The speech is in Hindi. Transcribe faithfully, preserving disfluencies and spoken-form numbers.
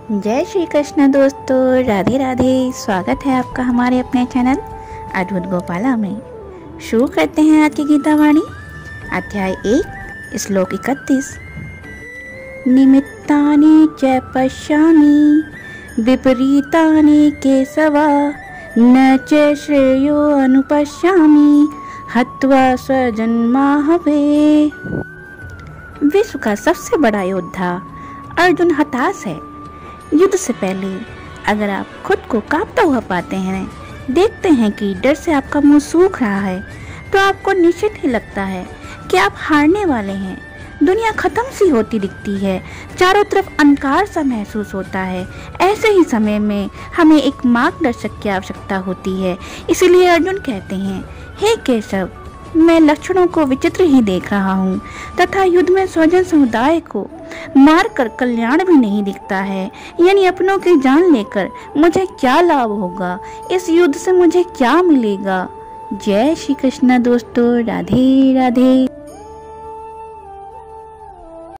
जय श्री कृष्ण दोस्तों, राधे राधे। स्वागत है आपका हमारे अपने चैनल अद्भुत गोपाला में। शुरू करते हैं आज की गीता वाणी, अध्याय एक, श्लोक इकतीस। निमित्तानि च पश्यामि विपरीतानि केशवा, न च श्रेयो अनुपश्यामि हत्वा स्वजन्माहवे। विश्व का सबसे बड़ा योद्धा अर्जुन हताश है। युद्ध से पहले अगर आप खुद को कांपता हुआ पाते हैं, देखते हैं कि डर से आपका मुंह सूख रहा है, तो आपको निश्चित ही लगता है कि आप हारने वाले हैं। दुनिया खत्म सी होती दिखती है, चारों तरफ अंधकार सा महसूस होता है। ऐसे ही समय में हमें एक मार्गदर्शक की आवश्यकता होती है। इसीलिए अर्जुन कहते हैं, हे केशव, मैं लक्षणों को विचित्र ही देख रहा हूँ तथा युद्ध में स्वजन समुदाय को मार कर कल्याण भी नहीं दिखता है। यानी अपनों की जान लेकर मुझे क्या लाभ होगा, इस युद्ध से मुझे क्या मिलेगा। जय श्री कृष्ण दोस्तों, राधे राधे।